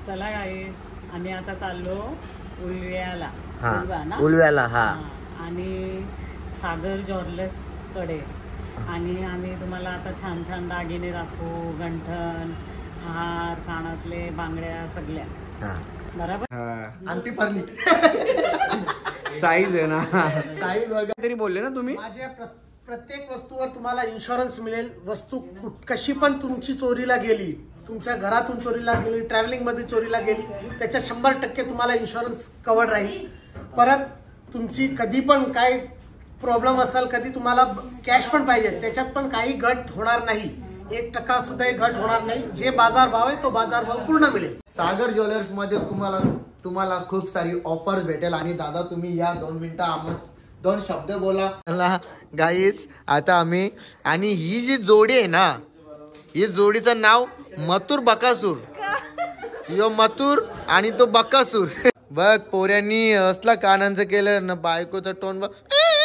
चला गाईस, आम्ही आता चाललो उलव्याला. उलव्याला हा. आणि सागर ज्वेलर्स कडे. आणि आम्ही तुम्हाला आता छान छान दागिने दाखवू, गंठण, हार, कानातले, बांगड्या सगळ्या. बरोबर. अंगठी पडली साईज आहे ना, साईज वगैरे तरी बोलले ना तुम्ही. माझ्या प्रत्येक वस्तूवर तुम्हाला इन्शुरन्स मिळेल. वस्तू कशी पण तुमची चोरीला गेली, तुमच्या घरातून चोरीला गेली, ट्रॅव्हलिंग मध्ये चोरीला गेली, त्याच्या 100% तुम्हाला इन्शुरन्स कव्हर राहील. परत तुमची कधी पण काय प्रॉब्लेम असेल, कधी तुम्हाला कॅश पण पाहिजे, त्याच्यात पण काही घट होणार नाही. 1% सुद्धा घट होणार नाही. जे बाजार भाव आहे तो बाजार भाव पूर्ण मिळेल. सागर ज्वेलर्स मध्ये तुम्हाला खूप सारी ऑफर्स भेटेल. आणि दादा तुम्ही या 2 मिनिटं 2 शब्द बोला गाईज. आता आम्ही आणि ही जी जोडी आहे ना, ही जोडीचं नाव मथुर बकासूर. यो मथुर आणि तो बकासूर. बघ पोऱ्यांनी असला कानांचं केलं ना, बायकोचं टोन बघ.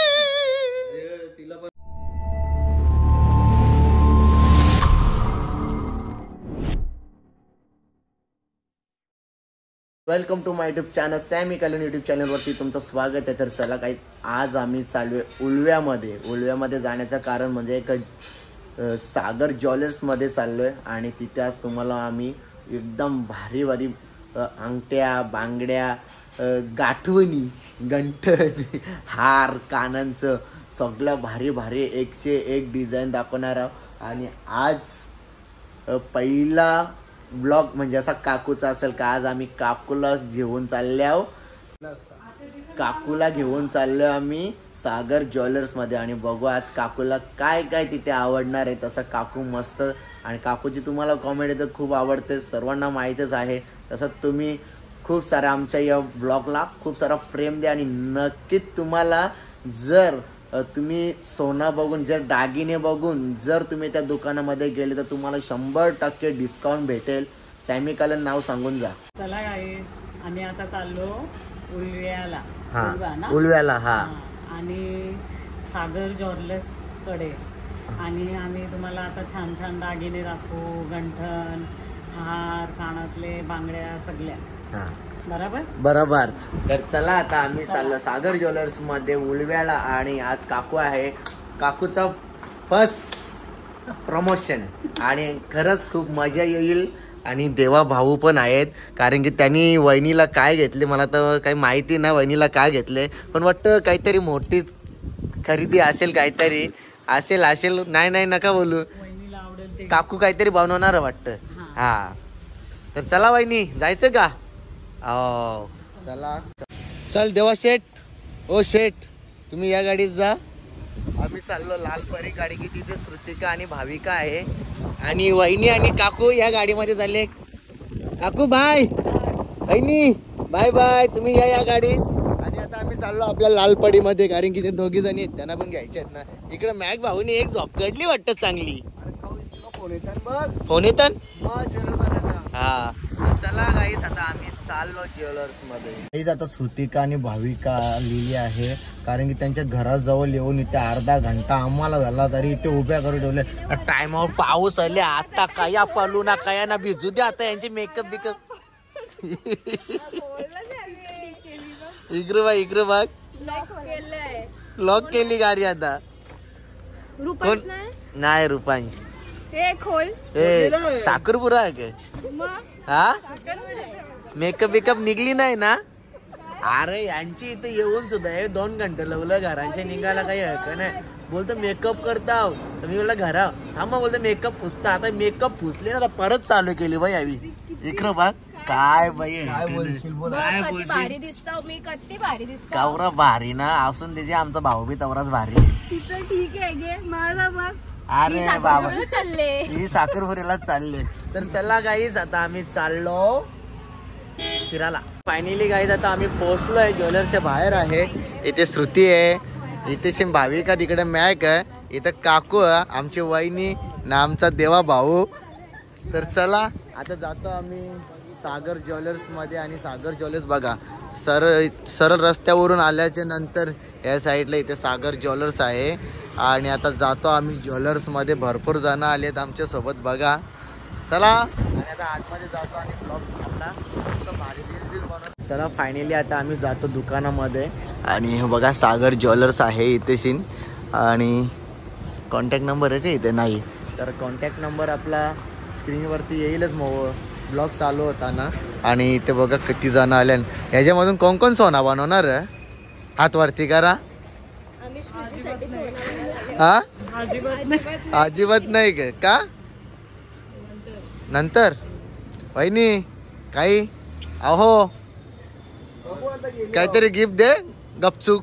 Welcome to my YouTube channel. सॅमी कलन यूट्यूब चॅनलवरती तुमचं स्वागत आहे. तर चला काही आज आम्ही चालू आहे उलव्यामध्ये. उलव्यामध्ये जाण्याचं कारण म्हणजे एक सागर ज्वेलर्समध्ये चाललो आहे. आणि तिथे आज तुम्हाला आम्ही एकदम भारी भारी अंगठ्या, बांगड्या, गाठवणी, गंठण, हार, कानांचं सगळं भारी भारी 101 डिझाईन दाखवणार आहोत. आणि आज पहिला ब्लॉग म्हणजे असा काकूचा असेल का. आज आम्ही काकूला घेऊन चालले आहोत. काकूला घेऊन चाललो आम्ही सागर ज्वेलर्समध्ये. आणि बघू आज काकूला काय काय तिथे आवडणार आहे. तसं काकू मस्त. आणि काकूची तुम्हाला कॉमेडी तर खूप आवडते, सर्वांना माहीतच आहे. तसं तुम्ही खूप सारा आमच्या या ब्लॉगला खूप सारा प्रेम द्या. आणि नक्कीच तुम्हाला जर तुम्ही सोना बघून, जर दागिने बघून जर तुम्ही त्या दुकानामध्ये गेले तर तुम्हाला 100% डिस्काउंट भेटेल. सॅमी कलन नाव सांगून जा. चला गाईस, आम्ही आता चाललो उलव्याला. उलव्याला हा. आणि सागर ज्वेलर्स कडे. आणि आम्ही तुम्हाला आता छान छान दागिने दाखवू, गंठण, हार, कानातले, बांगड्या सगळ्या. बरोबर. तर चला आता आम्ही चाललो सागर ज्वेलर्स मध्ये उलव्याला. आणि आज काकू आहे. काकूचा फर्स्ट प्रमोशन. आणि खरंच खूप मजा येईल. आणि देवा भाऊ पण आहेत, कारण की त्यांनी वहिनीला काय घेतले मला तर काही माहिती नाही वहिनीला काय घेतले. पण वाटतं काहीतरी मोठी खरेदी असेल, काहीतरी असेल. नाही नका बोलू, काकू काहीतरी बनवणार वाटतं. हा तर चला वहिनी, जायचं का. चला चल देवा शेठ. ओ शेठ, तुम्ही या गाडीत जा. आम्ही चाललो लालपरी गाडी, की तिथे श्रुतिका आणि भाविका आहे. आणि वहिनी आणि काकू या गाडीमध्ये चालले. काकू बाय, वहिनी बाय बाय. तुम्ही या गाडीत. आणि आता आम्ही चाललो आपल्या लालपडीमध्ये, कारण की ते 2 जणी आहेत, त्यांना पण घ्यायचे आहेत ना. इकडे मॅग भाऊनी एक झोप काढली वाटतं चांगली. फोन येतात हा. चला गाईज, आता आम्ही चाललो ज्वेलर्स मध्ये. आता श्रुतिका आणि भाविका लिहिली आहे, कारण की त्यांच्या घराजवळ येऊन इथे अर्धा घंटा आम्हाला झाला, तरी इथे उभ्या करून ठेवले. टाइमावर पाऊस आले. आता कया पलू ना कया ना भिजू दे. आता यांचे मेकअप बिकअप. इकडे बघ लॉक केली गाडी. आता नाही रुपांश साखरपुरा आहे का. हा मेकअप बिकअप निघली नाही ना. अरे यांची इथे येऊन सुद्धा 2 घंटे लावलं घरांचे निघायला. काही हरकत नाही. बोलतो मेकअप करता. मी बोलला घरा थांबा. बोलतो मेकअप पुसता. आता मेकअप पुसले ना, परत चालू केली बाई यावी. इकडं बघ काय बाई, काय बोलशील. कवरा भारी ना असून त्याचे आमचा भाऊ बी तवराच भारी. ठीक आहे. अरे बाबा, ही साखरपुऱ्याला चालले. तर चला गाईज, आता आम्ही चाललो फिरायला. फायनली गाईज आता आम्ही पोहोचलोय, ज्वेलरच्या बाहेर आहे. इथे श्रुती आहे, इथे भाविका, तिकडे मॅक आहे, इथं काकू आहे, आमची वहिनी ना आमचा देवा भाऊ. तर चला आता जातो आम्ही सागर ज्वेलर्स मध्ये. आणि सागर ज्वेलर्स बघा, सरळ रस्त्यावरून आल्याच्या नंतर या साईडला इथे सागर ज्वेलर्स आहे. आणि आता जातो आम्ही ज्वेलर्स मध्ये. भरपूर जण आलेत आमच्या सोबत बघा. चला आणि आता आतमध्ये जातो आणि ब्लॉग आपला मस्त भारी रील बनवतो. चला फायनली आता आम्ही जातो दुकानामध्ये आणि हे बघा सागर ज्वेलर्स आहे इथे सीन आणि कॉन्टॅक्ट नंबर आहे का इथे नाही तर कॉन्टॅक्ट नंबर आपला स्क्रीनवरती येईलच मग ब्लॉग चालू होता ना. आणि इथे बघा किती जण आले ह्याच्यामधून कोण कोण सोना बनवणार हात वरती करा. हा अजिबात नाही का नंतर वहिनी काही अहो काहीतरी गिफ्ट दे गपचूक.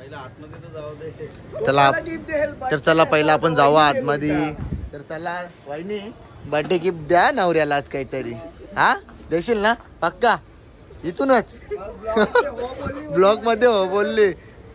चला तर चला पहिला आपण जाऊ आतमध्ये. तर चला वहिनी बर्थडे गिफ्ट द्या नवऱ्याला आज काहीतरी. हा देशील ना पक्का इथूनच ब्लॉग मध्ये हो बोलली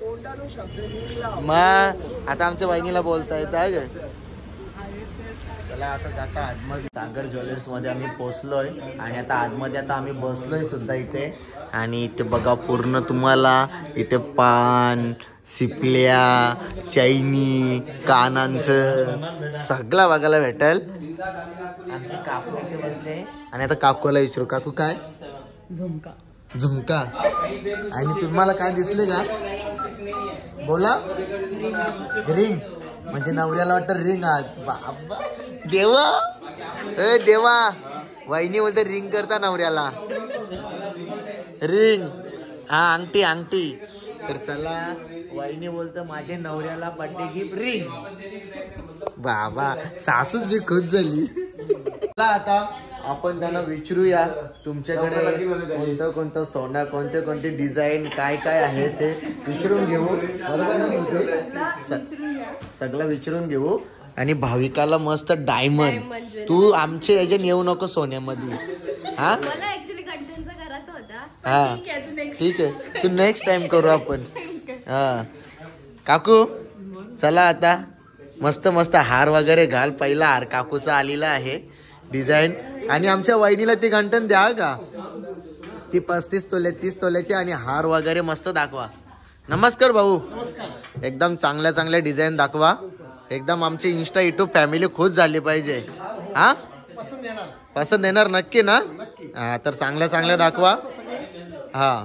मग आता आमच्या वहिनीला बोलता येत आहे. चला आता जाता आतमध्ये सागर ज्वेलर्स मध्ये आम्ही पोहोचलोय आणि आता आतमध्ये आता आम्ही बसलोय सुद्धा इथे. आणि इथे बघा पूर्ण तुम्हाला इथे पान सिपल्या चैनी कानांचं सगळं बघायला भेटेल. आमचे काकू इथे बसले आणि आता काकूला विचारू काकू काय झुमका आणि तुम्हाला काय दिसले का बोला. रिंग म्हणजे नवऱ्याला वाटतं रिंग आज बाबा देवा ए देवा वहिनी बोलते रिंग करता नवऱ्याला रिंग हा अंगठी. तर चला वहिनी बोलतं माझ्या नवऱ्याला बर्थडे गिफ्ट रिंग. बाबा सासूच बी खुश झाली. आता आपण त्यांना विचारूया तुमच्याकडे कोणतं सोनं कोणते डिझाईन काय आहे ते विचारून घेऊ. बरोबर ना सगळं विचारून घेऊ. आणि भाविकाला मस्त डायमंड तू आमच्या याच्यात येऊ नको सोन्यामध्ये. हा हा ठीक आहे तू नेक्स्ट टाइम करू आपण. हा काकू चला आता मस्त हार वगैरे घाल. पहिला हार काकूचा आलेला आहे डिझाईन. आणि आमच्या वहिनीला ती गंठण द्या का ती 35 तोले 30 तोल्याची आणि हार वगैरे मस्त दाखवा. नमस्कार भाऊ एकदम चांगल्या डिझाईन दाखवा. एकदम आमची इंस्टा युट्यूब फॅमिली खुश झाली पाहिजे. हा पसंत येणार नक्की ना. हा तर चांगल्या दाखवा. हा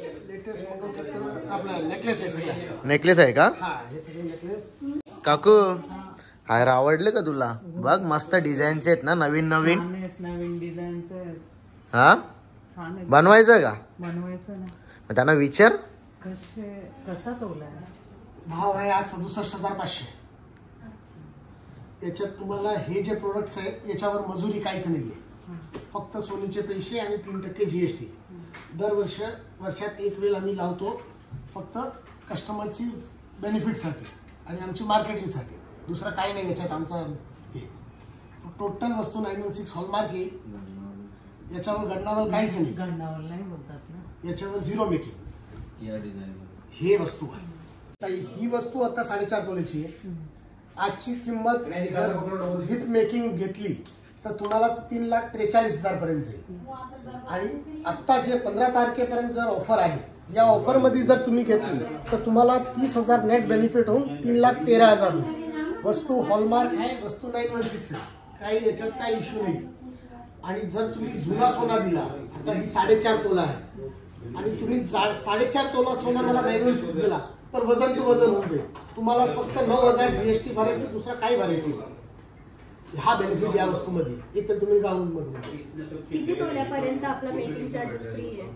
नेकलेस आहे का काकू हार आवडले का तुला. बघ मस्त डिझाईनचे आहेत ना नवीन डिझाईनचे. हा बनवायचं का बनवायचं ना त्यांना विचार कसा तोला भाव आहे आज 67,500. याच्यात तुम्हाला हे जे प्रोडक्ट्स आहेत याच्यावर मजुरी काहीच नाहीये फक्त सोनीचे पैसे आणि 3% GST. वर्षात एक वेळ आम्ही लावतो फक्त कस्टमरची बेनिफिटसाठी आणि आमची मार्केटिंगसाठी. दुसरं काही नाही याच्यात. आमचा हे टोटल वस्तू 916 हॉलमार्क आहे. याच्यावर गडनावर काहीच नाही. गडनावर नाही बोलतात ना. याच्यावर 0 मेकिंग हे वस्तू आहे. ही वस्तू आता 4.5 तोल्याची आहे. आजची किंमत जर विथ मेकिंग घेतली तर तुम्हाला 3,43,000 पर्यंत जाईल. आणि आता जे 15 तारखेपर्यंत जर ऑफर आहे या ऑफर मध्ये जर तुम्ही घेतली तर तुम्हाला 30,000 नेट बेनिफिट होऊन 3,13,000 होईल. वस्तू हॉलमार्क आहे. वस्तू 916 आहे. काही याच्यात काही इश्यू नाही. आणि जर तुम्ही जुना सोना दिला आता ही 4.5 तोला आहे आणि तुम्ही 4.5 तोला सोना मला 916 दिला तर वजन टू वजन होऊन जाईल. तुम्हाला फक्त 9,000 GST भरायची दुसरा काही भरायची. हा बेनिफिट या वस्तूमध्ये एक तर तुम्ही गाऊन मधून किती तोल्यापर्यंत आपला मेकिंग चार्जेस फ्री आहे.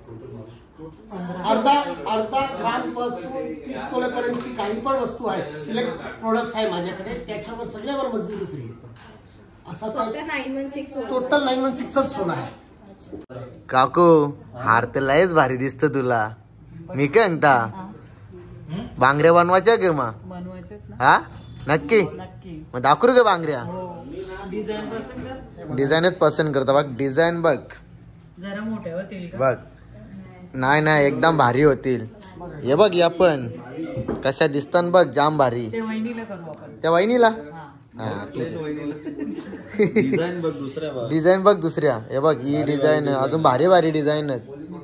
अर्धा ग्राम पासून 30 तोल्यापर्यंतची काही पण वस्तू आहे सिलेक्ट प्रोडक्ट्स आहे माझ्याकडे त्याच्यावर सगळ्यावर मजुरी फ्री आहे. असं टोटल 916 सोना आहे. काकू हार तर लयच भारी दिसत तुला. मी काय म्हणता बांगड्या बनवायच्या का मग बनवायचे हा नक्की मग दाखवू का बांगड्या. डिझाईनच पसंत करता बघ. डिझाईन बघ जरा मोठे होतील बघ. नाही एकदम भारी होतील. हे बघ या पण कशा दिसतात बघ जाम भारी. त्या वहिनीला हा ठीक आहे. डिझाईन बघ दुसऱ्या. हे बघ ही डिझाईन अजून भारी डिझाईन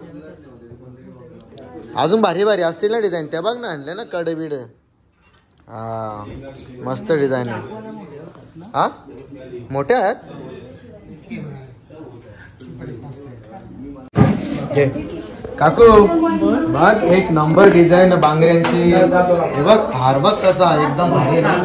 अजून भारी असतील ना डिझाईन. त्या बघ ना आणले ना कडे बिड. हा मस्त डिझाईन आहे. हा मोठ्या आहेत काकू बघ एक नंबर डिझाईन बांगड्यांची हे बघ हार बघ कसा एकदम भारी ना.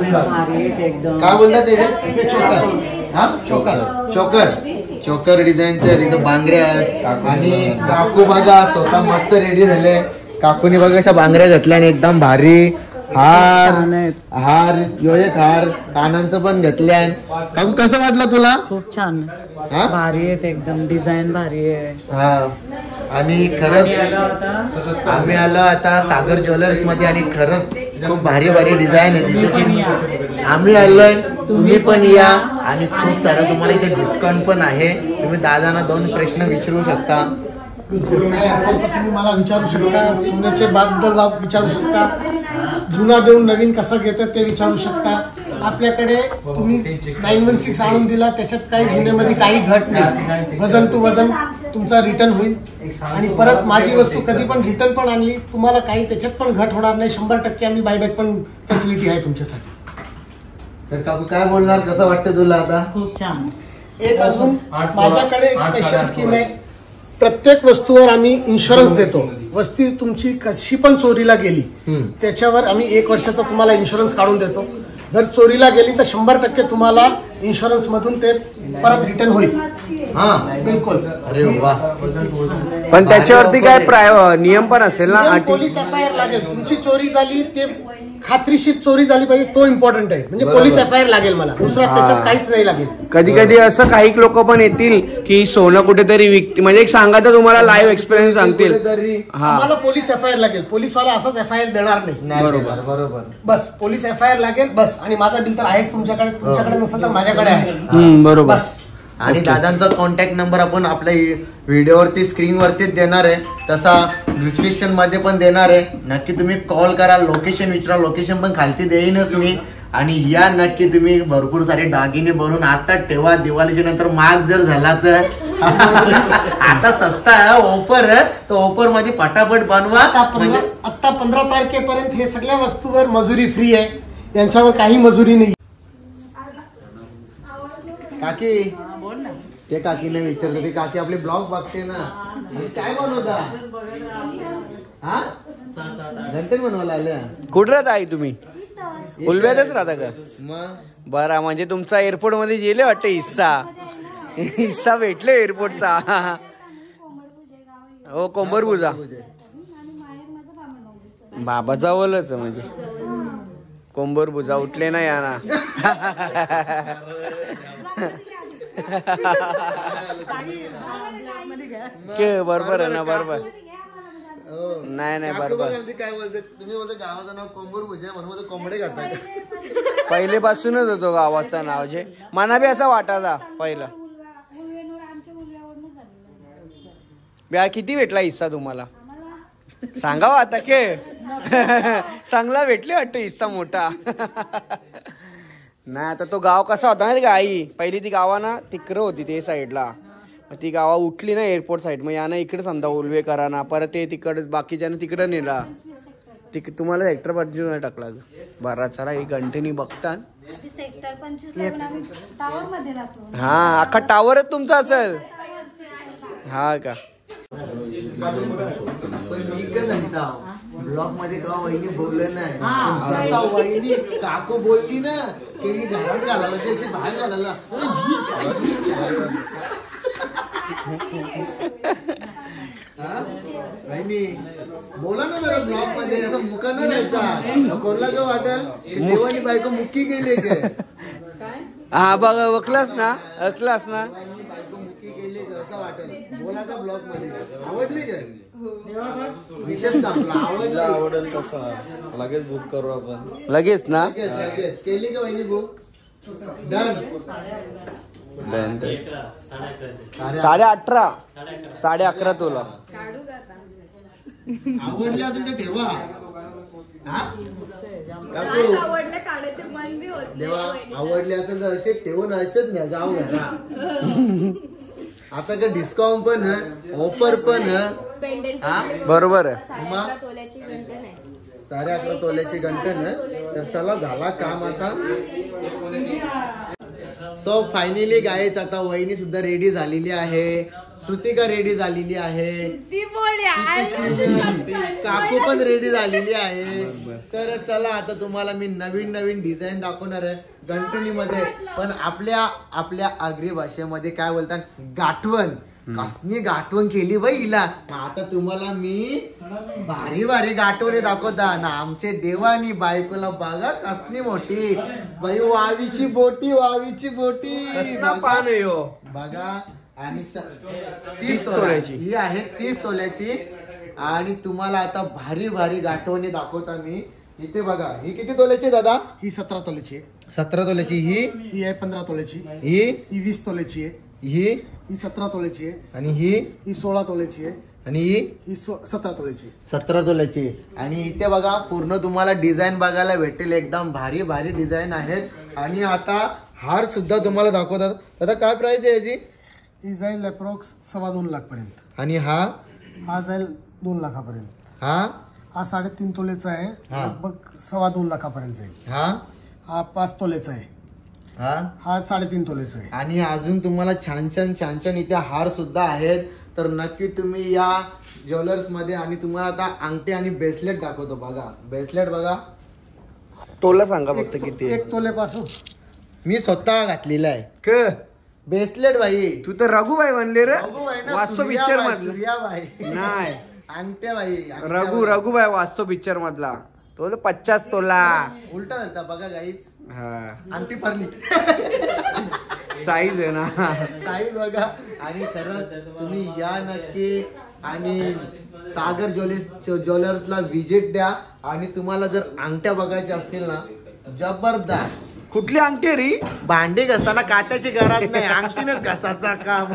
काय बोलतात त्याच्यात? चोकर. हा चोकर चोकर चोकर डिझाईनचे तिथं बांगड्या आहेत. आणि काकू बघा स्वतः मस्त रेडी झाले. काकूने बघा अशा बांगड्या घातल्या आणि एकदम भारी हार हार यो एक हार कानांचं पण घेतल्या. काकू कसं वाटलं तुला? खूप छान हा भारी आहेत एकदम डिझाईन भारी आहे. हा आणि खरंच आम्ही आलो आता सागर ज्वेलर्स मध्ये आणि खरंच खूप भारी भारी डिझाईन आहे तिथे. आम्ही आलोय तुम्ही पण या आणि खूप सारं तुम्हाला इथे डिस्काउंट पण आहे. तुम्ही दादांना 2 प्रश्न विचारू शकता. काय असेल तर तुम्ही मला विचारू शकता. सोन्याचे बद्दल विचारू शकता. जुना देऊन नवीन कसं घेतात ते विचारू शकता. आपल्याकडे तुम्ही 916 आणून दिला त्याच्यात काही जुन्यामध्ये काही घट नाही. वजन टू वजन तुमचा रिटर्न होईल. आणि परत माझी वस्तू कधी पण रिटर्न पण आणली तुम्हाला काही त्याच्यात पण घट होणार नाही. 100% आम्ही बायबॅक पण फॅसिलिटी आहे तुमच्यासाठी. तर काकू काय बोलणार? कसं वाटतं तुला आता? खूप छान. एक अजून माझ्याकडे एक स्पेशल स्कीम आहे. प्रत्येक वस्तूवर आम्ही इन्शुरन्स देतो. वस्तू तुमची कशी पण चोरीला गेली त्याच्यावर आम्ही 1 वर्षाचा तुम्हाला इन्शुरन्स काढून देतो. जर चोरीला गेली तर 100% तुम्हाला इन्शुरन्स मधून ते परत रिटर्न होईल. हा बिलकुल. अरे वा. पण त्याच्यावरती काय नियम पण असेल ना? पोलीस FIR लागेल. तुमची चोरी झाली ते खात्रीशीर चोरी झाली पाहिजे तो इम्पॉर्टंट आहे. म्हणजे पोलीस FIR लागेल मला. दुसरा त्याच्यात काहीच नाही लागेल. कधी कधी असं काही लोक पण येतील की सोनं कुठेतरी विकते म्हणजे एक सांगायचं तुम्हाला लाईव्ह एक्सपिरियन्स सांगतील. आम्हाला पोलीस FIR लागेल. पोलीसवाला असंच FIR देणार नाही. बरोबर बरोबर. बस पोलीस FIR लागेल बस. आणि माझा बिल तर आहेच तुमच्याकडे नसेल तर माझ्याकडे आहे. बरोबर. बस. आणि दादांचा कॉन्टॅक्ट नंबर आपण आपल्या व्हिडिओवरती स्क्रीनवरतीच देणार आहे. तसा डिस्क्रिप्शन मध्ये पण देणार आहे. नक्की तुम्ही कॉल करा. लोकेशन विचारा. लोकेशन पण खालती देईनच मी. आणि या नक्की तुम्ही भरपूर सारे दागिने बनवून आता ठेवा. दिवाळीच्या नंतर महाग जर झाला तर आता सस्ता आहे ऑफर. तर ऑफर मध्ये पटापट बनवा. आता 15 तारखेपर्यंत हे सगळ्या वस्तूवर मजुरी फ्री आहे. यांच्यावर काही मजुरी नाही. काकी ते काकीने विचारलं. ते काकी आपले ब्लॉग बघते ना. काय बनवता? हा घंटन बनवायला आल्या. कुठं राहता आई तुम्ही? उलव्यातच राहता का? मग बरं म्हणजे तुमचा एअरपोर्ट मध्ये गेले वाटतं हिस्सा भेटले एअरपोर्टचा. हो कोंबरपुजा बाबाचा बोलच म्हणजे कोंबरपुजा उठले ना या ना. बरोबर आहे ना. बरोबर नाही बरोबर. काय बोलते तुम्ही? बोलते गावाचं नाव कोंबरपुजा म्हणून कोंबडे खाता. पहिलेपासूनच होतो गावाचं नाव. जे मना बी असा वाटायचा पहिला. किती भेटला हिस्सा तुम्हाला? सांगावा आता के. चांगला भेटले वाटतं हिस्सा मोठा. नाही आता तो गाव कसा होता माहिती का आई? पहिली ती गावाना तिकडं होती ते साईडला. ती गावा उठली ना एअरपोर्ट साईड. मग यानं इकडे समजा उलवे करा ना. परत ते तिकडं बाकीच्यानं तिकडं नेला. तुम्हाला सेक्टर 25 टाकला. बरा चला ही घंटेनी बघता. हा अख्खा टावरच तुमचा असेल. हा का? पण मी काय सांगता ब्लॉग मध्ये का वहिनी बोललं नाही. जसा वहिनी काकू बोलली ना की घरात घालायला जशी बाहेर घालायला वहिनी बोला ना जरा ब्लॉग मध्ये. असं मुका न राहायचा. कोणाला काय वाटेल देवानी बायको मुक्की गेली काय? हा बघ ऐकलास ना. बायको मुक्की गेली असं वाटेल. बोलायचा ब्लॉग मध्ये. आवडली काय? विशेष संपला. आवडेल कसा लगेच बुक करू आपण. लगेच ना. लगेच केली का वहिनी बुक? डन. 11:30 11:30 तुला आवडली असेल तर ठेवा. देवा आवडली असेल तर असे ठेवून असेच नाही जाऊ घरा. आता का डिस्काउंट पण ऑफर पण. बरोबर आहे. 11.5 तोल्याची घंटन. तर चला झाला काम आता. सो फायनली गाईच आता वहिनी सुद्धा रेडी झालेली आहे, श्रुतिका रेडी झालेली आहे, काकू पण रेडी झालेली आहे. तर चला आता तुम्हाला मी नवीन नवीन डिझाईन दाखवणार आहे गणपणीमध्ये, पण आपल्या आगरी भाषेमध्ये काय बोलतात गाठवण. कसली गाठवण केली बाई हिला. आता तुम्हाला मी भारी भारी गाठवणे दाखवता ना. आमचे देवानी बायकोला बघा कसली मोठी बाई, वावीची बोटी बघा. आणि 30 तोल्याची ही आहे, 30 तोल्याची. आणि तुम्हाला आता भारी भारी गाठवणे दाखवता मी. इथे बघा, ही किती तोल्याची दादा? ही 17 तोल्याची आहे. 17 तोल्याची. ही आहे 15 तोल्याची. ही 20 तोल्याची आहे. ही 17 तोल्याची आहे. आणि ही 16 तोल्याची आहे. आणि ही 17 तोल्याची. 17 तोल्याची. आणि इथे बघा पूर्ण तुम्हाला डिझाईन बघायला भेटेल, एकदम भारी भारी डिझाईन आहेत. आणि आता हार सुद्धा तुम्हाला दाखवतात. आता काय प्राइस आहे याची? ही जाईल अप्रॉक्स 2.25 लाख पर्यंत. आणि हा जाईल 2 लाखापर्यंत. हा 3.5 तोलेचा आहे, लगभग 2.25 लाखापर्यंत जाईल. हा 5 तोलेचा आहे. हा 3.5 तोलेचा आहे. आणि अजून तुम्हाला छान छान इथे हार सुद्धा आहेत. तर नक्की तुम्ही या ज्वेलर्स मध्ये. आणि तुम्हाला आता अंगठी आणि ब्रेसलेट दाखवतो. बघा ब्रेसलेट बघा, तोला सांगा फक्त किती. 1 तोलेपासून मी स्वतः घातलेला आहे ब्रेसलेट. भाई तू तर रघुबाई बनले रे, वास्तव पिक्चर मधला सूर्याबाई नाही, अंगठ्या बाई. रघुबाई वास्तव पिक्चर मधला. तो 50 तोला उलटा झालता बघा गाईच. हा अंगठी पडली. साईज आहे ना, साईज बघा. आणि खरंच तुम्ही या नक्की. आणि सागर ज्वेलर्सला व्हिजिट द्या. आणि तुम्हाला जर अंगठ्या बघायच्या असतील ना, जबरदस्त. कुठली अंगठी रे? भांडी घासताना कात्याची गरज नाही, अंगठीनच घासाचा काम.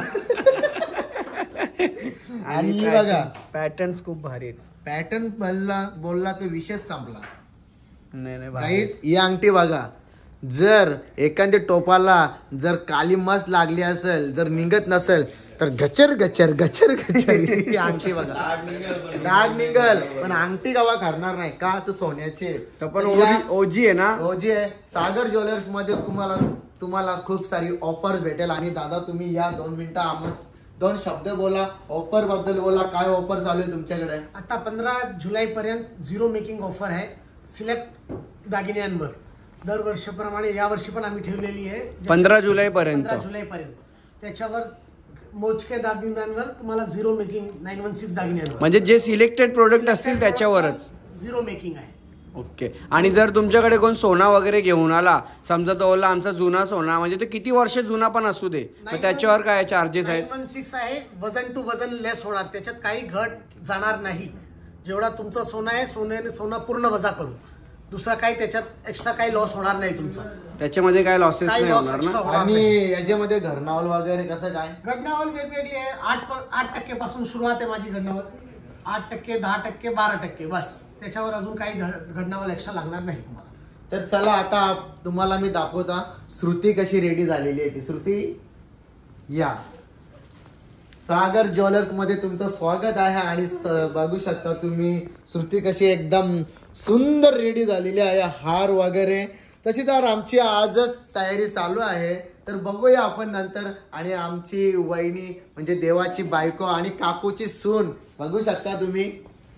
आणि बघा पॅटर्न्स खूप भारी आहेत. पॅटर्न बोलला तर विशेष संपला. नाही गाईज ही अंगठी बघा. जर एखाद्या टोपाला जर काली मस्त लागली असेल, जर निघत नसेल तर गचर गचर गचर गचर ही अंगठी बघा. डाग निघल पण अंगठी गावा करणार नाही का, तर सोन्याची. पण ओजी आहे ना, ओजी आहे. सागर ज्वेलर्स मध्ये तुम्हाला खूप सारी ऑफर भेटेल. आणि दादा तुम्ही या 2 मिनिटं 2 शब्द बोला, ऑफर बद्दल बोला. काय ऑफर चालू आहे तुमच्याकडे? आता 15 जुलै पर्यंत 0 मेकिंग ऑफर आहे सिलेक्ट दागिन्यांवर. दरवर्षीप्रमाणे या वर्षी पण आम्ही ठेवलेली आहे. 15 जुलै पर्यंत. त्याच्यावर मोजके दागिन्यांवर तुम्हाला 0 मेकिंग 916 दागिन्यांवर, म्हणजे जे सिलेक्टेड प्रोडक्ट असतील त्याच्यावरच 0 मेकिंग आहे. ओके. आणि जर तुमच्याकडे कोण सोना वगैरे घेऊन आला, समजा तो बोलला आमचा जुना सोना, म्हणजे तो किती वर्ष जुना पण असू दे, तर त्याच्यावर काय चार्जेस आहेत? 916 आहे. वजन टू वजन लेस होणार, त्याच्यात काही घट जाणार नाही. जेवढा तुमचं सोनं आहे, सोनं पूर्ण वजा करू. दुसरा काही त्याच्यात एक्स्ट्रा काही लॉस होणार नाही तुमचा. त्याच्यामध्ये काय लॉसेस नाही होणार ना? आणि याच्यामध्ये घरनावल वगैरे कसं काय? घडणावल वेगवेगळी आहे. 8% पासून सुरुवात आहे माझी घडणावल. 8%, 10%, 12%, बस. त्याच्यावर अजून काही घडणावल एक्स्ट्रा लागणार नाही तुम्हाला. तर चला आता तुम्हाला मी दाखवता श्रुती कशी रेडी झालेली आहे. ती श्रुती या सागर ज्वेलर्स मध्ये तुमचं स्वागत आहे. आणि बघू शकता तुम्ही श्रुती कशी एकदम सुंदर रेडी झालेली आहे, हार वगैरे. तशी तर आमची आजच तयारी चालू आहे, तर बघूया आपण नंतर. आणि आमची वहिनी म्हणजे देवाची बायको आणि काकूची सून बघू शकता तुम्ही.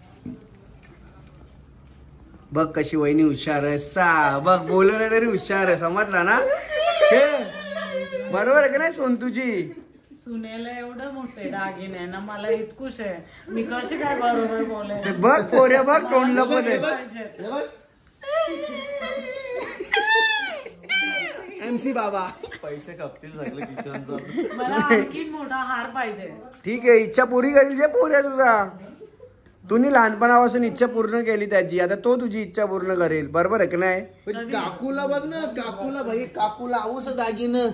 बघ कशी वहिनी हुशार आहे. बघ बोलवण्या तरी हुशार आहे, समजला ना? बरोबर आहे का नाही सोन तुझी? सुनेला एवढं मोठे दागिने ना, मला इतकुश आहे. मी कशी काय बरोबर बोले? बघ पोऱ्या बघ तोंडला पण MC बाबा पैसे कपतील सगळे किशोर. मला आणखी मोठा हार पाहिजे. ठीक आहे, इच्छा पुरी करील जे पोऱ्या तुझा. तुम्ही लहानपणापासून इच्छा पूर्ण केली त्याची, आता तो तुझी इच्छा पूर्ण करेल. बरोबर आहे की नाही? पण काकूला बघ ना, काकूला भाई, काकूला आवस दागिनं.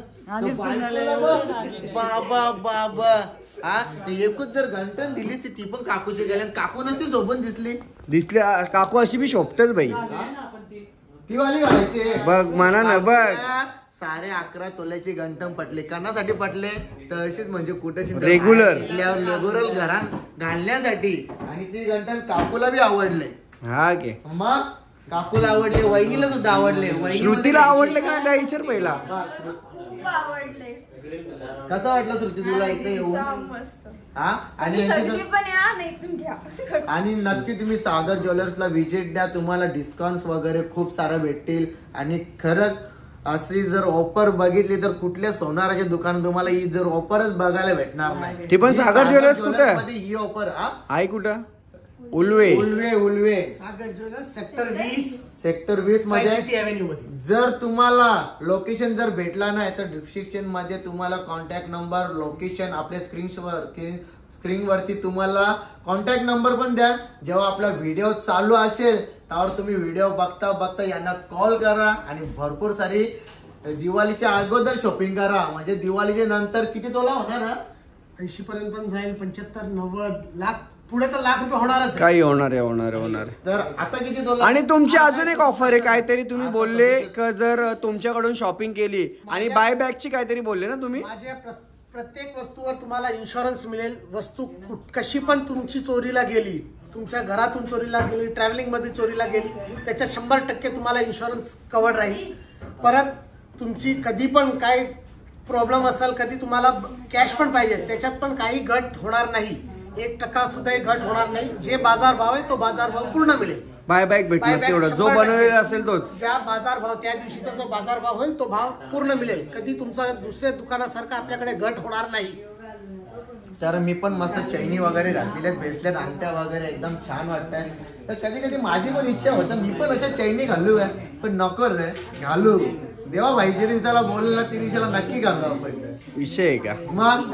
बाबा बाबा हा एकच जर घंटन दिली ती पण काकूची गेल्या. काकू नसती सोबत दिसली काकू अशी बी शोभतेच बाई. ती वाली घालायची बघ म्हणा ना. बघ 11.5 तोल्याची घंटन पटले. कणासाठी पटले तर अशीच म्हणजे कुठेच रेग्युलर घरात घालण्यासाठी. आणि ती घंटन काकूला बी आवडले. हा के मग काकूला आवडले, वहिनीला सुद्धा आवडले. श्रुतीला आवडले का नाही त्या विचार पहिला. खूप आवडले. कसं वाटलं श्रुती तुला इथे येऊन? मस्त. हा आणि सगळी पण या नाही तुम्ही घ्या. आणि नक्की तुम्ही सागर ज्वेलर्सला व्हिजिट द्या, तुम्हाला डिस्काउंट्स वगैरे खूप सारे भेटतील. आणि खरंच अशी जर ऑफर बघितली तर कुठल्या सोनाराच्या दुकानात तुम्हाला ही जर ऑफरच बघायला भेटणार नाही. ती पण सागर ज्वेलर्स कुठे मध्ये ही ऑफर आहे? कुठं? उल्वे सागर ज्वेलर्स सेक्टर 20 मध्ये. सिटी एव्हेन्यू मध्ये. जर तुम्हाला लोकेशन जर भेटला नाही तर डिस्क्रिप्शन मध्ये तुम्हाला कॉन्टॅक्ट नंबर, लोकेशन आपल्या स्क्रीनवरती तुम्हाला कॉन्टॅक्ट नंबर पण द्या. जेव्हा आपला व्हिडिओ चालू असेल त्यावर तुम्ही व्हिडिओ बघता बघता यांना कॉल करा आणि भरपूर सारी दिवाळीच्या अगोदर शॉपिंग करा. म्हणजे दिवाळीच्या नंतर किती तोला होणार? 80 पर्यंत पण जाईल, 75-90 लाख, पुढे तर लाख रुपये होणारच. काही होणार. तर आता किती तोला? आणि तुमची अजून एक ऑफर आहे काहीतरी तुम्ही बोलले की जर तुमच्याकडून शॉपिंग केली आणि बाय बॅकची काहीतरी बोलले ना तुम्ही. माझ्या प्रत्येक वस्तूवर तुम्हाला इन्शुरन्स मिळेल. वस्तू कशी पण तुमची चोरीला गेली, तुमच्या घरातून चोरीला गेली, ट्रॅव्हलिंग मध्ये चोरीला गेली, त्याच्या 100% तुम्हाला इन्शुरन्स कव्हर राहील. परत तुमची कधी पण काय प्रॉब्लेम असेल, कधी तुम्हाला कॅश पण पाहिजे, त्याच्यात पण काही घट होणार नाही. 1% सुद्धा घट होणार नाही. जे बाजार भाव आहे तो बाजार भाव पूर्ण मिळेल. बाय बॅक भेटणार तेवढं, जो बनवलेला असेल तोच. ज्या बाजार भाव त्या दिवशीचा जो बाजार भाव होईल तो भाव पूर्ण मिळेल. कधी तुमचा दुसऱ्या दुकानासारखा आपल्याकडे घट होणार नाही. तर मी पण मस्त चैनी वगैरे घातलेल्या आहेत, ब्रेसलेट, अंगठ्या वगैरे एकदम छान वाटतंय. तर कधी कधी माझी पण इच्छा होतं मी पण अशा चैनी घालू का, पण नको रे घालू. देवा भाई जे दिवसाला बोलला त्या दिवसाला नक्की घालू आपण. विषय आहे का मग?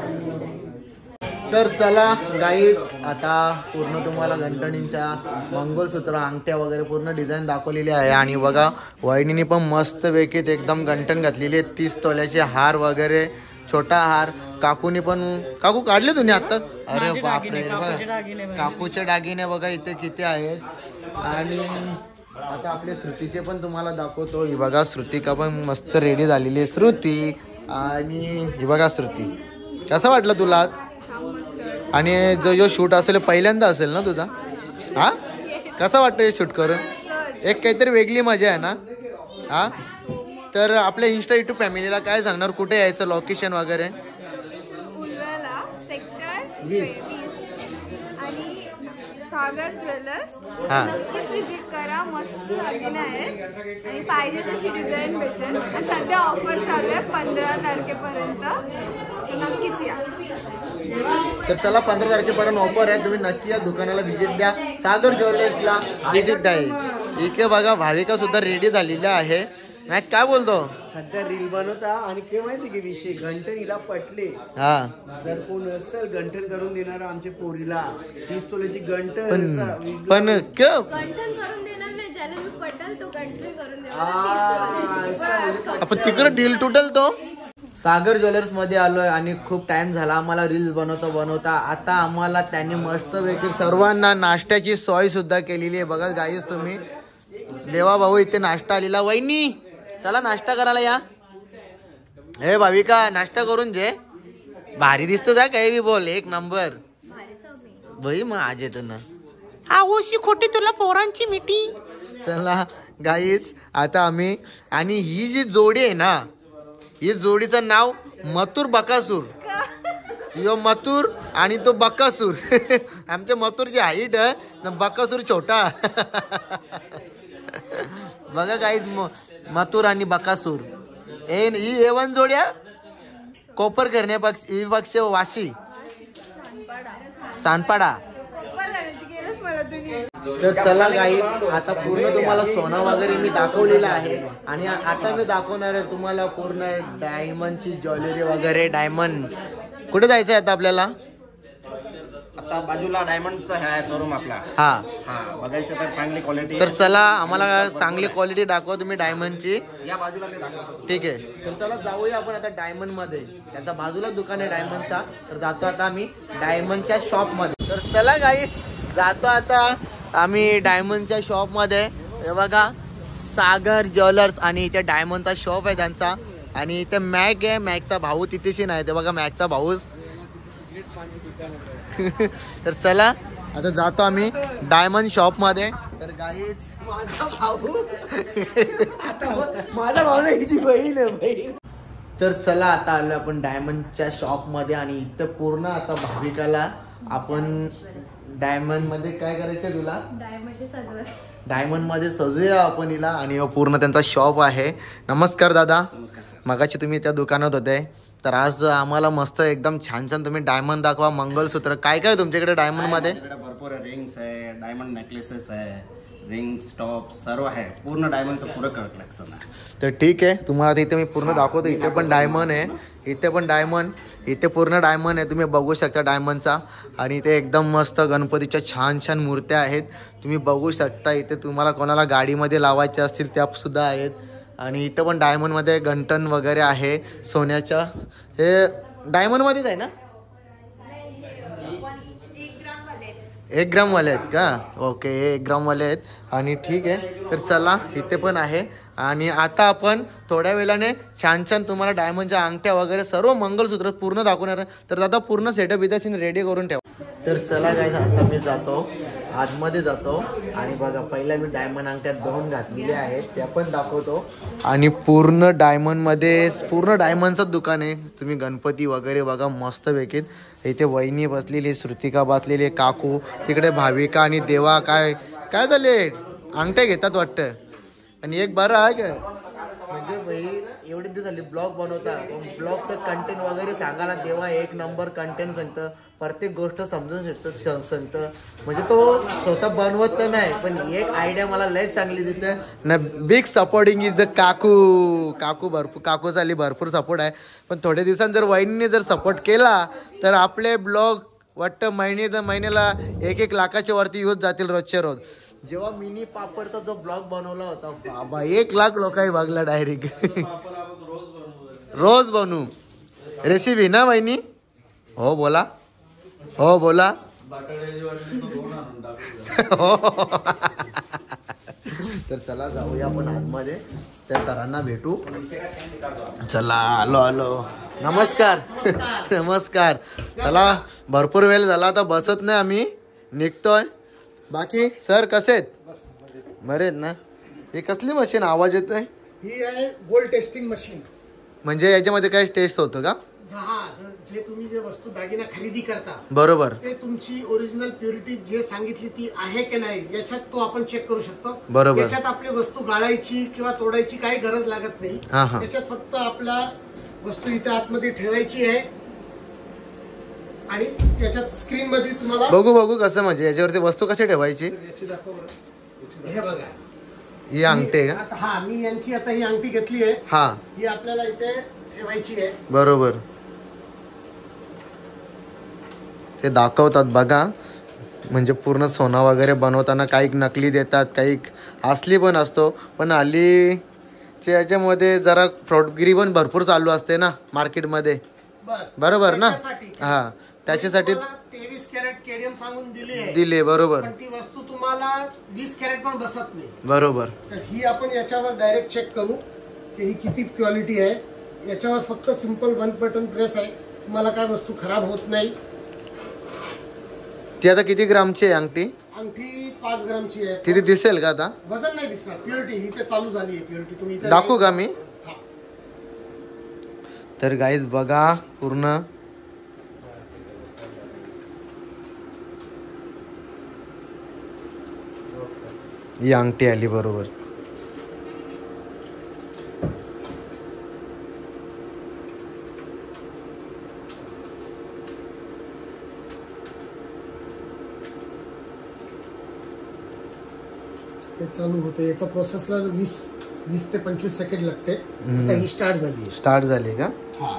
तर चला गाईज, आता पूर्ण तुम्हाला गंटणींच्या मंगलसूत्र, अंगठ्या वगैरे पूर्ण डिझाईन दाखवलेली आहे. आणि बघा वहिनीने पण मस्त वेगळीत एकदम गंटण घातलेली आहे. 30 तोल्याचे हार वगैरे, छोटा हार. काकूने पण, काकू काढले तुम्ही आता? अरे बापरे, काकूचे दागिने बघा इथे किती आहेत. आणि आता आपले श्रुतीचे पण तुम्हाला दाखवतो. ही बघा श्रुतिका पण मस्त रेडी झालेली आहे. श्रुती आणि ही बघा श्रुती, कसं वाटलं तुला आज? आणि जो शूट असेल पहिल्यांदा असेल ना तुझा? हा, कसं वाटतं हे शूट करून? एक काहीतरी वेगळी मजा आहे ना? हा, तर आपल्या इंस्टा यूट्यूब फॅमिलीला काय सांगणार, कुठे यायचं, लोकेशन वगैरे? सेक्टर 20 आणि सागर ज्वेलर्स. नक्कीच विजिट करा. मस्त दागिने आहेत आणि पाहिजे तशी डिझाईन भेटेल. आणि सध्या ऑफर चालू आहे 15 तारखेपर्यंत. नक्कीच या. तर चला 15 तारखेपर्यंत ऑफर आहे. तुम्ही नक्की या दुकानाला व्हिजिट द्या. सागर ज्वेलर्सला व्हिजिट आहे. इथे बघा भाविका सुद्धा रेडी झालेल्या आहे. मॅक काय बोलतो? सध्या रील बनवता. आणि काय माहिती की विषय, गंटणीला पटले. हा, जर कोण असेल गंठन करून देणार आमच्या पोरीला 30 तोल्याची गंठन. पण गंठन करून देणार नाही, ज्याला मी पटेल तो गंठन करून देणार. आपण तिकडे डील तुटेल तो. सागर ज्वेलर्स मध्ये आलोय आणि खूप टाइम झाला आम्हाला रील्स बनवता. आता आम्हाला त्यांनी मस्त पैकी सर्वांना नाश्त्याची सोय सुद्धा केलेली आहे. बघा गाईस तुम्ही, देवा भाऊ इथे नाश्ता आलेला. वहिनी चला नाश्ता करायला या. हे भाविका नाश्ता करून जे भारी दिसतो त्या काही बी बोल, एक नंबर भाई. मग आज येतो ना आवशी खोटी तुला पोरांची मिठी. चला गाईस, आता आम्ही, आणि ही जी जोडी आहे ना, ही जोडीचं नाव मथुर बकासूर. यो मथुर आणि तो बकासूर. आमच्या मथुरची हाईट आहे, बकासूर छोटा. बघा काहीच मथुर आणि बकासूर ही A1 जोड्या. कोपर करण्यापक्ष वाशी सानपाडा. तर चला गाईस, आता पूर्ण तुम्हाला सोनं वगैरे मी दाखवलेलं आहे. आणि आता मी दाखवणार आहे तुम्हाला पूर्ण डायमंडची ज्वेलरी वगैरे. डायमंड कुठे जायचं आहे आता आपल्याला? आता बाजूला डायमंडचा आहे शोरूम आपला. हा, बघायचं तर चांगली क्वालिटी. तर चला आम्हाला चांगली क्वालिटी दाखवा तुम्ही डायमंडची. या बाजूला मी दाखवतो. ठीक आहे, तर चला जाऊया आपण आता डायमंड मध्ये. त्याचा बाजूला दुकान आहे डायमंडचा. तर जातो आता आम्ही डायमंडच्या शॉप मध्ये. तर चला गाईस, जातो आता आम्ही डायमंडच्या शॉप मध्ये. हे बघा सागर ज्वेलर्स आणि इथे डायमंडचा शॉप आहे त्यांचा. आणि इथे मॅक आहे, मॅकचा भाऊ तिथेशी नाही. ते बघा मॅकचा भाऊच. तर चला आता जातो आम्ही डायमंड शॉप मध्ये. तर गाईज माझा भाऊ नाही, हिची बहीण आहे. तर चला आता आलो आपण डायमंडच्या शॉपमध्ये आणि इथं पूर्ण आता भाविकाला आपण डायमंडमध्ये काय करायचं तुला डायमंडमध्ये सजूया आपण हिला. आणि पूर्ण त्यांचा शॉप आहे. नमस्कार दादा. मगाशी तुम्ही त्या दुकानात होते, तर आज आम्हाला मस्त एकदम छान छान तुम्ही डायमंड दाखवा, मंगलसूत्र काय काय तुमच्याकडे डायमंडमध्ये. भरपूर रिंग्स आहे, डायमंड नेकलेसेस आहे, रिंग्स टॉप सर्व आहे. पूर्ण डायमंडचं पुरं कलेक्शन आहे. तर ठीक आहे, तुम्हाला इथे मी पूर्ण दाखवतो. इथे पण डायमंड आहे, इथे पण डायमंड, इथे पूर्ण डायमंड आहे. तुम्ही बघू शकता डायमंडचा. आणि इथे एकदम मस्त गणपतीच्या छान छान मूर्त्या आहेत, तुम्ही बघू शकता. इथे तुम्हाला कोणाला गाडीमध्ये लावायच्या असतील त्या सुद्धा आहेत. आणि इथं पण डायमंडमध्ये गंटन वगैरे आहे सोन्याच्या. हे डायमंडमध्येच आहे ना, 1 ग्रामवाले आहेत का. ओके, 1 ग्रामवाले आहेत. आणि ठीक आहे, तर चला इथे पण आहे. आणि आता आपण थोड्या वेळाने छान छान तुम्हाला डायमंडच्या अंगठ्या वगैरे सर्व मंगलसूत्र पूर्ण दाखवणार. तर दादा पूर्ण सेटअप इथं रेडी करून ठेवा. तर चला गाईस, आता मी जातो आतमध्ये जातो. आणि बघा पहिला मी डायमंड अंगठ्यात 2 घातलेले आहेत, त्या पण दाखवतो. आणि पूर्ण डायमंडमध्ये पूर्ण डायमंडचं दुकान आहे. तुम्ही गणपती वगैरे बघा मस्त पैकीत. इथे वहिनी बसलेली, श्रुतिका बसलेली, काकू तिकडे, भाविका आणि देवा. काय काय झाले, अंगठ्या घेतात वाटतं. आणि एक बरं आहे का म्हणजे भाई एवढे दिवस झाले ब्लॉग बनवता, ब्लॉगचं कंटेंट वगैरे सांगायला देवा 1 नंबर कंटेंट सांगतं, प्रत्येक गोष्ट समजून शकतं सांगतं. म्हणजे तो स्वतः बनवत तर नाही, पण एक आयडिया मला लय चांगली देते ना. बिग सपोर्टिंग इज द काकू भरपूर, काकू झाली भरपूर सपोर्ट आहे. पण थोड्या दिवसांनी जर वहिनीने जर सपोर्ट केला तर आपले ब्लॉग वाटतं महिन्याला 1-1 लाखाच्या वरती येऊच जातील रोजचे रोज. जेव्हा मिनी पापडचा जो ब्लॉग बनवला होता बाबा 1 लाख लोकांनी बघला डायरेक्ट. रोज बनवू रेसिपी ना वहिनी. हो बोला, हो बोला. तर चला जाऊया आपण आतमध्ये, त्या सरांना भेटू. चला आलो. नमस्कार. नमस्कार. चला भरपूर वेळ झाला, आता बसत नाही आम्ही, निघतोय. बाकी सर कसे आहेत, बरे आहेत ना. हे कसली मशीन आवाज येतोय. ही आहे गोल्ड टेस्टिंग मशीन. म्हणजे याच्यामध्ये काय टेस्ट होतं का. जे तुम्ही जे वस्तू दागिना खरेदी करता बरोबर, ते तुमची ओरिजिनल प्युरिटी जे सांगितली ती आहे की नाही याच्यात तो आपण चेक करू शकतो. बरोबर. याच्यात आपली वस्तू गाळायची किंवा तोडायची काही गरज लागत नाही. याच्यात फक्त आपला वस्तू इथे आतमध्ये ठेवायची आहे. आणि याच्यात स्क्रीन मध्ये तुम्हाला बघू कसं, म्हणजे याच्यावरती वस्तू कशी ठेवायची. हे बघा, ही अंगठी का. हा, मी यांची आता ही अंगठी घेतली आहे. हा, ही आपल्याला इथे ठेवायची आहे. बरोबर. ते दाखवतात बघा, म्हणजे पूर्ण सोना वगैरे बनवताना काही नकली देतात, काही असली पण असतो. पण हल्लीच्या याच्यामध्ये जरा फ्रॉडगिरी पण भरपूर चालू असते ना मार्केटमध्ये. बरोबर ना. हा, त्याच्यासाठी 23 कॅरेट केडीएम सांगून दिले. बरोबर. पण ती वस्तू तुम्हाला 20 कॅरेट पण बसत नाही. बरोबर. तर ही आपण याच्यावर डायरेक्ट चेक करू की ही किती क्वालिटी आहे. याच्यावर फक्त सिंपल 1 बटन प्रेस आहे, तुम्हाला काय वस्तू खराब होत नाही. ती आता किती ग्रामची आहे अंगठी. अंगठी 5 ग्रामची आहे. तिथे दिसेल का आता. वजन नाही दिसणार, प्युरिटी ही ते चालू झाली आहे. प्युरिटी तुम्ही दाखवू का मी. तर गाईज बघा पूर्ण ही अंगठी आली. बरोबर. ते चालू होते. याचा प्रोसेसला 20 ते 25 सेकंड लागते. आता ही स्टार्ट झाली का. हा,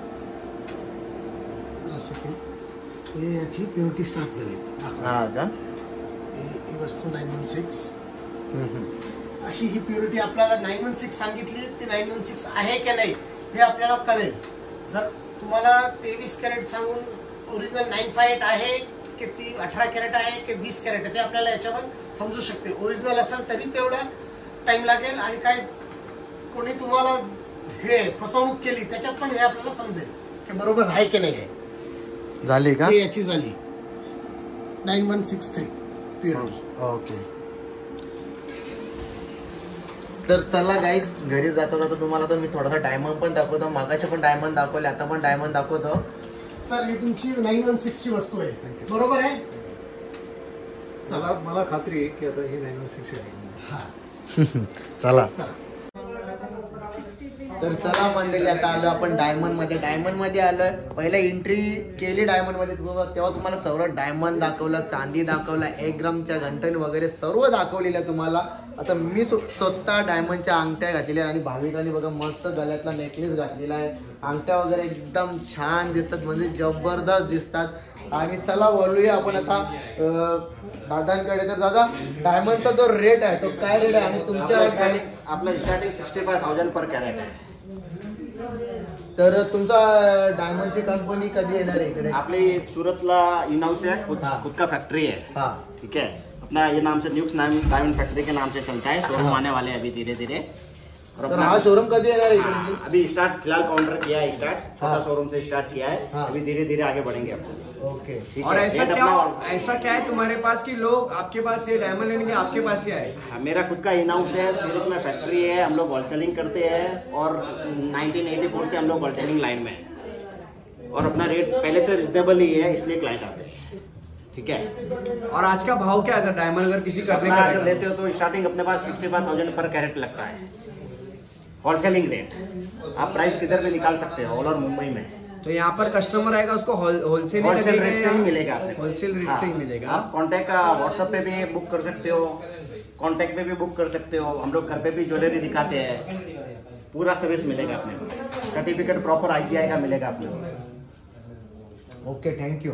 हे याची प्युरिटी स्टार्ट झाली. हा का. ही वस्तू 916. अशी ही प्युरिटी आपल्याला 916 सांगितली, ती 916 आहे की नाही हे आपल्याला कळेल. जर तुम्हाला 23 कॅरेट सांगून ओरिजिनल 958 आहे की ती 18 कॅरेट आहे की 20 कॅरेट आहे ते आपल्याला याच्यावर समजू शकते. ओरिजिनल असेल तरी तेवढा टाइम लागेल. आणि काय कोणी तुम्हाला हे फसवणूक केली त्याच्यात पण हे आपल्याला समजेल की बरोबर आहे की नाही आहे. झाली का. याची झाली 9163 प्युरिटी. ओके. तर चला गाईस, घरी जाता जाता तुम्हाला तर मी थोडासा डायमंड पण दाखवतो. मागाशी पण डायमंड दाखवले, आता पण डायमंड दाखवतो. सर ही तुमची 916 ची वस्तू आहे, बरोबर आहे? चला, मला खात्री आहे की आता ही 916 आहे. चला तर चला मंडळी, आता आलो आपण डायमंड मध्ये आलोय. पहिला एंट्री केली डायमंड मध्ये, तेव्हा तुम्हाला सर्व डायमंड दाखवलं, चांदी दाखवला, 1 ग्रामच्या घंटण वगैरे सर्व दाखवलेलं तुम्हाला. आता मी स्वतः डायमंडच्या अंगठ्या घातलेल्या आणि भाविकांनी बघा मस्त गळ्यातला नेकलेस घातलेला आहे. अंगठ्या वगैरे एकदम छान दिसतात, म्हणजे जबरदस्त दिसतात. आणि चला वळूया आपण आता दादांकडे. तर दादा, डायमंडचा जो रेट आहे तो काय रेट आहे आणि तुमच्या आपला स्टार्टिंग 65,000 पर कॅरेट आहे. तर तुमचा डायमंडची कंपनी कधी येणार आहे इकडे? आपली सूरतला इन हाउस है, खुद का फैक्ट्री है. हाँ ठीक है, अपना ये नाम से न्यूक्स डायमंड फैक्ट्री के नाम से चलता है. शोरूम आने वाले हैं अभी धीरे धीरे. और तर हा शोरूम कधी येणार आहे इकडे? अभी स्टार्ट फिलहाल काउंटर किया है, स्टार्ट छोटा हाँ। शोरूम से स्टार्ट किया है. हाँ। अभी धीरे धीरे आगे बढ़ेंगे अपन. ओके. ठीक और है, ऐसा रेट क्या अपना- ऐसा क्या है तुम्हारे पास कि लोग आपके पास से डायमंड लेने के आपके पास ही आए? हाँ, मेरा खुद का इन हाउस है, सूरत में फैक्ट्री है, हम लोग होलसेलिंग करते हैं और 1984 से हम लोग होलसेलिंग लाइन में हैं. और अपना रेट पहले से रिजनेबल ही है, इसलिए क्लाइंट आते हैं. ठीक है, और आज का भाव क्या, अगर डायमंड अगर किसी करने अपना का अगर रहेगा? लेते हो तो स्टार्टिंग अपने पास 65,000 पर कैरेट लगता है, होलसेलिंग रेट. आप प्राइस किधर भी निकाल सकते हो, ऑल ओवर मुंबई में. तो यहाँ पर कस्टमर आएगा उसको होलसेल होलसेल रेट से ही मिलेगा आपको. होलसेल रेट से ही मिलेगा. आप कॉन्टैक्ट का व्हाट्सएप पे भी बुक कर सकते हो, कॉन्टैक्ट पे भी बुक कर सकते हो. हम लोग घर पे भी ज्वेलरी दिखाते हैं, पूरा सर्विस मिलेगा अपने पास. सर्टिफिकेट प्रॉपर IGI का मिलेगा अपने को. Okay, thank you.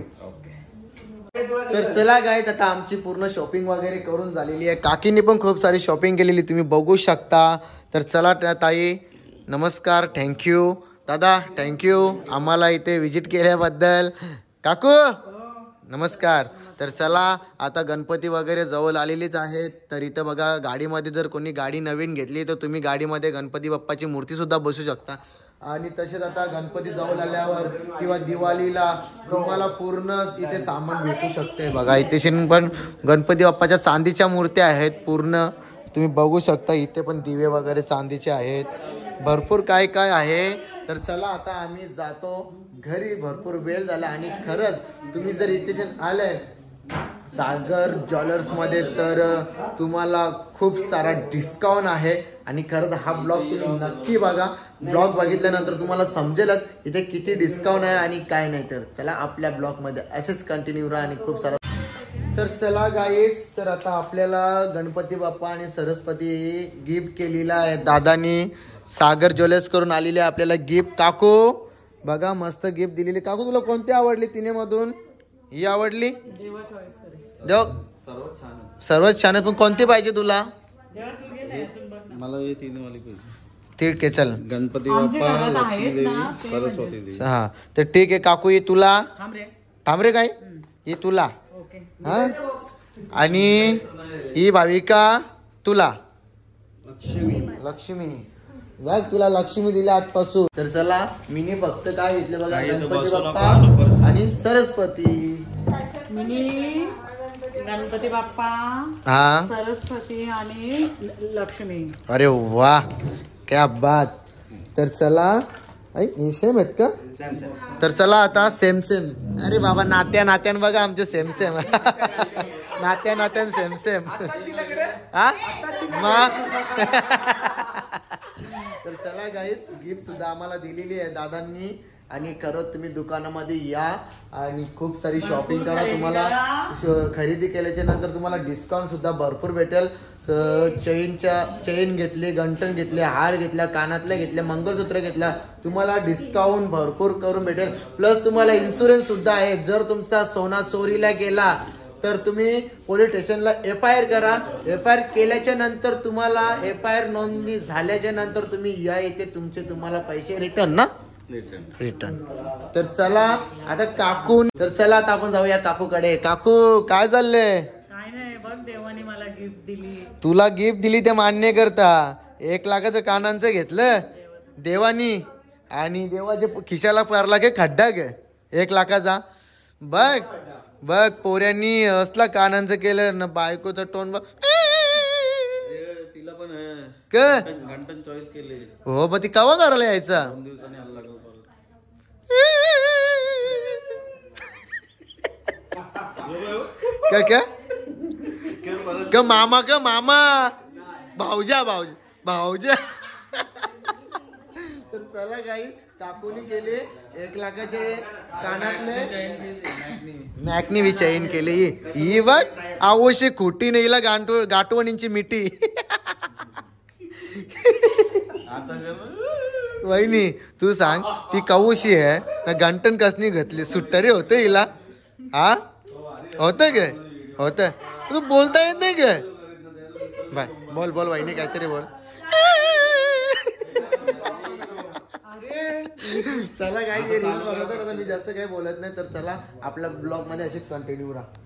तर चला गाईज, आता आमची पूर्ण शॉपिंग वगैरे करून झालेली आहे. काकींनी पण खूप सारी शॉपिंग केलेली, तुम्ही बघू शकता. तर चला ताई, नमस्कार, थँक्यू. दादा थँक्यू आम्हाला इथे विजिट केल्याबद्दल. काकू नमस्कार. तर चला, आता गणपती वगैरे जवळ आलेलीच आहेत. तर इथं बघा, गाडीमध्ये जर कोणी गाडी नवीन घेतली तर तुम्ही गाडीमध्ये गणपती बाप्पाची मूर्ती सुद्धा बसू शकता. आणि तसेच आता गणपती जवळ आल्यावर किंवा दिवाळीला तुम्हाला पूर्ण इथे सामान भेटू शकते. बघा इथे पण गणपती बाप्पाच्या चांदीच्या मूर्त्या आहेत पूर्ण, तुम्ही बघू शकता. इथे पण दिवे वगैरे चांदीचे आहेत, भरपूर काय काय आहे. तर चला, आता आम्ही जातो घरी. भरपूर वेळ झाला आणि खरंच तुम्ही जर इथे आले सागर ज्वेलर्समध्ये तर तुम्हाला खूप सारा डिस्काउंट आहे. आणि खरंच हा ब्लॉग तुम्ही नक्की बघा. ब्लॉग बघितल्यानंतर तुम्हाला समजेलच इथे किती डिस्काउंट आहे आणि काय नाही. तर चला, आपल्या ब्लॉगमध्ये असेच कंटिन्यू राहा आणि खूप सारा. तर चला गाईस, तर आता आपल्याला गणपती बाप्पा आणि सरस्वती गिफ्ट केलेला आहे दादानी. सागर ज्वेलर्स करून आलेली आहे आपल्याला गिफ्ट. काकू बघा, मस्त गिफ्ट दिलेली. काकू तुला कोणती आवडली तिने मधून? ही आवडली? देव सर्वच छान आहे, पण कोणती पाहिजे तुला? मला ये तीन वाली पाहिजे. ठीक आहे, चल. गणपती बाप्पा, लक्ष्मी देवी, सरस्वती देवी. हा, तर ठीक आहे काकू, ही तुला. थांब रे, काय ही तुला. हा, आणि ही भाविका तुला. लक्ष्मी बघ, तुला लक्ष्मी दिली आजपासून. तर चला, मीने फक्त काय घेतलं बघा, गणपती बाप्पा आणि सरस्वती. गणपती बाप्पा, हा, सरस्वती आणि लक्ष्मी. अरे वा, क्या बात. तर चला, हे सेम आहेत का? तर चला, आता सेम सेम. अरे बाबा, नात्यान बघा आमचे सेम सेम. नात्यान सेम सेम. हा मग. तर चला गाईस, गिफ्ट सुद्धा आम्हाला दिलेली आहे दादांनी. आणि खरंच तुम्ही दुकानामध्ये या आणि खूप सारी शॉपिंग करा. तुम्हाला खरेदी केल्याच्या नंतर तुम्हाला डिस्काउंट सुद्धा भरपूर भेटेल. चेन घेतली, गंठण घेतले, हार घेतला, कानातल्या घेतल्या, मंगळसूत्र घेतला, तुम्हाला डिस्काउंट भरपूर करून भेटेल. प्लस तुम्हाला इन्शुरन्स सुद्धा आहे. जर तुमचा सोना चोरीला गेला तर तुम्ही पोलीस स्टेशनला FIR करा. FIR केल्याच्या नंतर तुम्हाला FIR नोंदणी झाल्याच्या नंतर तुम्ही या इथे तुमचे तुम्हाला पैसे रिटर्न ना रिटर्न. तर चला आता काकू. तर चला, आता आपण जाऊया काकूकडे. काकू काय चाललंय? काय नाही बघ, देवाने मला गिफ्ट दिली. तुला गिफ्ट दिली ते मान्य करता. 1 लाखाचं कानांचं घेतलं देवानी आणि देवाचे खिशाला पारला के खड्डा गे 1 लाखाचा. बघ बघ, पोऱ्यांनी असला कानांचं केलं ना, बायकोचं टोन बघ. पण घंटन चॉईस केले. हो मग ती कवा करायला यायचा? 2 दिवसांनी आला लागला. क्या का मामा भाऊजा तर चला काही काकूनी केले 1 लाखाचे कानातले मॅकनी बी चैन केली. ही बघ आवश्य खोटी नाहीला गाठवणींची मिठी. वहिनी तू सांग ती कवशी आहे ना गंटन कसनी घातली सुट्टारी होते हिला? हा होतं काय? होतं तू बोलता येत नाही काय? बाय बोल वहिनी काहीतरी बोल. चला काही आता मी जास्त काही बोलत नाही तर चला आपल्या ब्लॉग मध्ये अशीच कंटिन्यू राहा.